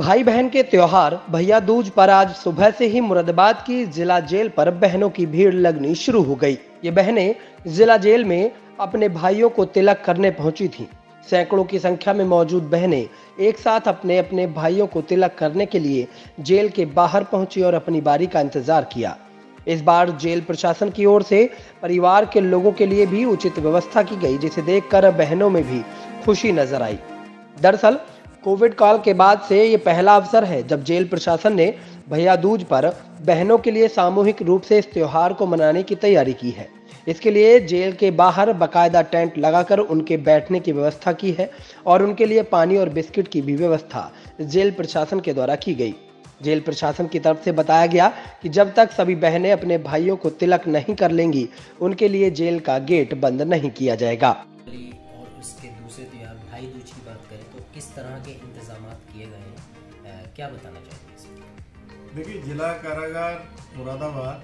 भाई बहन के त्योहार भैया दूज पर आज सुबह से ही मुरादाबाद की जिला जेल पर बहनों की भीड़ लगनी शुरू हो गई। ये बहनें जिला जेल में अपने भाइयों को तिलक करने पहुंची थीं। सैकड़ों की संख्या में मौजूद बहनें एक साथ अपने अपने भाइयों को तिलक करने के लिए जेल के बाहर पहुंची और अपनी बारी का इंतजार किया। इस बार जेल प्रशासन की ओर से परिवार के लोगों के लिए भी उचित व्यवस्था की गई, जिसे देखकर बहनों में भी खुशी नजर आई। दरअसल कोविड काल के बाद से ये पहला अवसर है जब जेल प्रशासन ने भैया दूज पर बहनों के लिए सामूहिक रूप से इस त्योहार को मनाने की तैयारी की है। इसके लिए जेल के बाहर बाकायदा टेंट लगाकर उनके बैठने की व्यवस्था की है और उनके लिए पानी और बिस्किट की भी व्यवस्था जेल प्रशासन के द्वारा की गई। जेल प्रशासन की तरफ से बताया गया कि जब तक सभी बहनें अपने भाइयों को तिलक नहीं कर लेंगी, उनके लिए जेल का गेट बंद नहीं किया जाएगा। और इसके दूसरे त्योहार भाई दूज की बात करें तो किस तरह के इंतजाम किए गए हैं, क्या बताना चाहेंगे इसमें? देखिए, जिला कारागार मुरादाबाद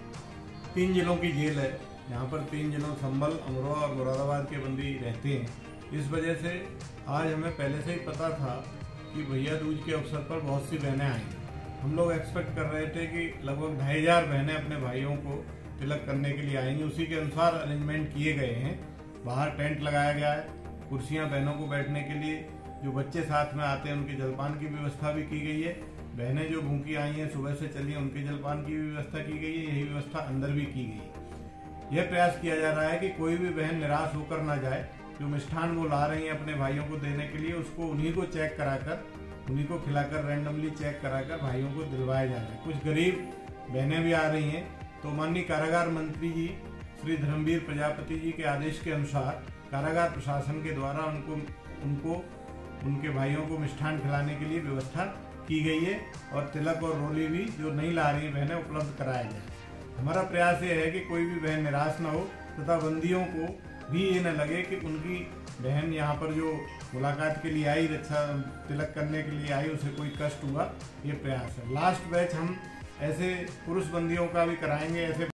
3 जिलों की जेल है। यहाँ पर 3 जिलों संभल, अमरोहा और मुरादाबाद के बंदी रहते हैं। इस वजह से आज हमें पहले से ही पता था कि भैया दूज के अवसर पर बहुत सी बहनें आएंगी। हम लोग एक्सपेक्ट कर रहे थे कि लगभग 2500 बहनें अपने भाइयों को तिलक करने के लिए आएंगी। उसी के अनुसार अरेंजमेंट किए गए हैं। बाहर टेंट लगाया गया है, कुर्सियां बहनों को बैठने के लिए, जो बच्चे साथ में आते हैं उनके जलपान की व्यवस्था भी की गई है। बहनें जो भूखी आई हैं, सुबह से चली हैं, उनके जलपान की भी व्यवस्था की गई है। यही व्यवस्था अंदर भी की गई है। यह प्रयास किया जा रहा है कि कोई भी बहन निराश होकर ना जाए। जो मिष्ठान वो ला रही है अपने भाइयों को देने के लिए, उसको उन्हीं को चेक कराकर, उन्हीं को खिलाकर, रैंडमली चेक कराकर भाइयों को दिलवाया जा रहा है। कुछ गरीब बहनें भी आ रही हैं, तो माननीय कारागार मंत्री जी श्री धर्मवीर प्रजापति जी के आदेश के अनुसार कारागार प्रशासन के द्वारा उनको उनके भाइयों को मिष्ठान खिलाने के लिए व्यवस्था की गई है और तिलक और रोली भी जो नहीं ला रही बहनें उपलब्ध कराया जाए। हमारा प्रयास ये है कि कोई भी बहन निराश न हो तथा बंदियों को भी ये न लगे कि उनकी बहन यहाँ पर जो मुलाकात के लिए आई, रक्षा तिलक करने के लिए आई, उसे कोई कष्ट हुआ। ये प्रयास है। लास्ट बैच हम ऐसे पुरुष बंदियों का भी कराएंगे। ऐसे